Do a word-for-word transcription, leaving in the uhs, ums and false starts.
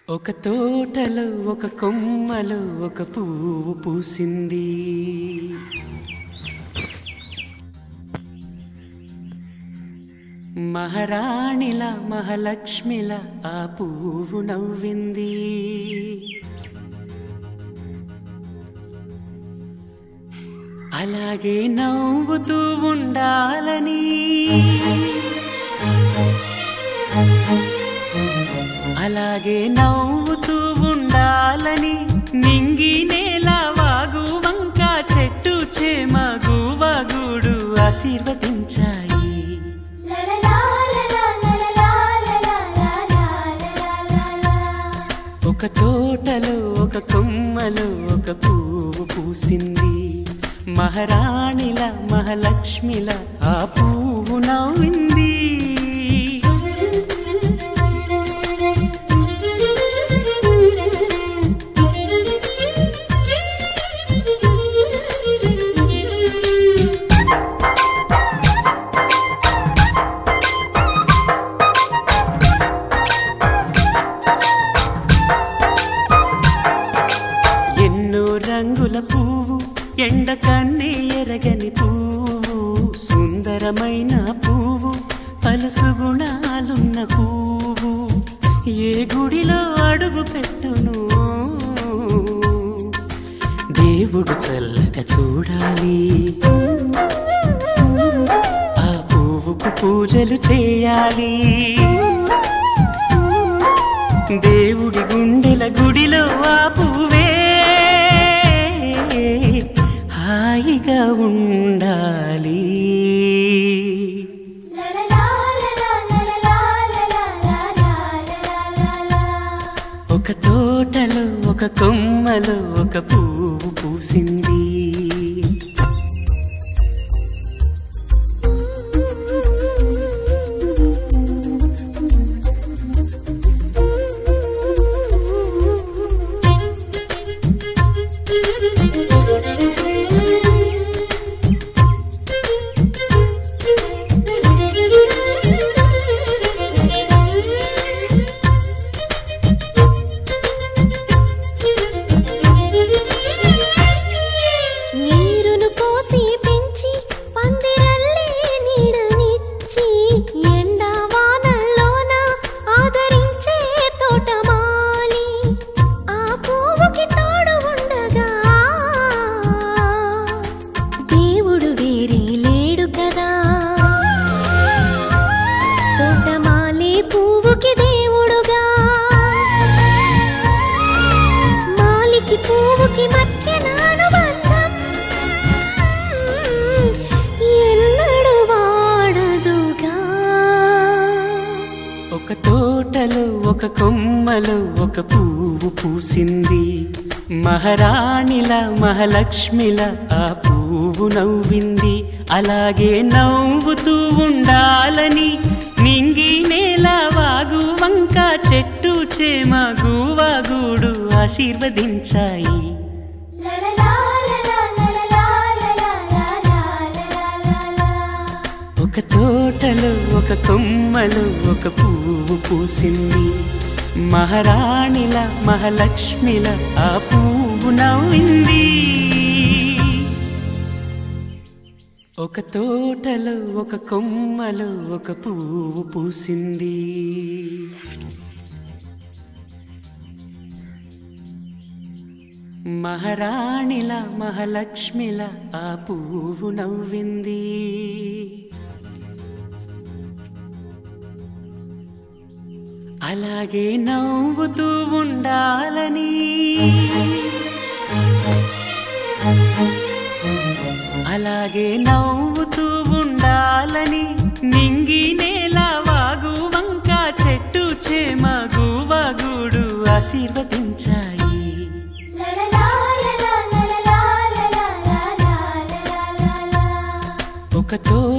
ఒక తోటలో ఒక కొమ్మలో ఒక పువ్వు పూసింది. మహారాణిలా మహాలక్ష్మిలా ఆ పువ్వు నవ్వింది. అలాగే నవ్వుతూ ఉండాలని, అలాగే నవ్వుతూ ఉండాలని నింగి నేల వాగు వంక చెట్టు చేమ గువగూడు ఆశీర్వదించాయి. ఒక తోటలో ఒక కొమ్మలో ఒక పువ్వు పూసింది. మహారాణిల మహాలక్ష్మిల ఆ పువ్వు నవ్వింది. రంగుల పువ్వు, ఎండ కన్నే ఎరగని పువ్వు, సుందరమైన పువ్వు, పలుసు గుణాలున్న పువ్వు, ఏ గుడిలో అడుగు పెట్టును దేవుడు చల్లగా చూడాలి. ఆ పువ్వుకు పూజలు చేయాలి. దేవుడి గుండెల గుడిలో ఆ పువ్వే హాయిగా ఉండాలి. ఒక తోటలో ఒక కొమ్మలో ఒక పువ్వు పూసింది. ఒక తోటలో ఒక కొమ్మలో ఒక పువ్వు పూసింది. మహారాణిల మహాలక్ష్మిల ఆ పువ్వు నవ్వింది. అలాగే నవ్వుతూ ఉండాలని నింగి నేల వాగు వంక చెట్టు చేమ గువగూడు ఆశీర్వదించాయి. ఒక తోటలో ఒక కొమ్మలో ఒక పువ్వు పూసింది. మహారాణిల మహాలక్ష్మిల ఆ పువ్వు నవ్వింది. ఒక తోటలో ఒక కొమ్మలో ఒక పువ్వు పూసింది. మహారాణిల మహాలక్ష్మిల ఆ పువ్వు నవ్వింది. అలాగే నవ్వుతూ ఉండాలని, అలాగే నవ్వుతూ ఉండాలని నింగి నేల వాగు వంక చెట్టు చేమ గువగూడు ఆశీర్వదించాయి. ఒక తో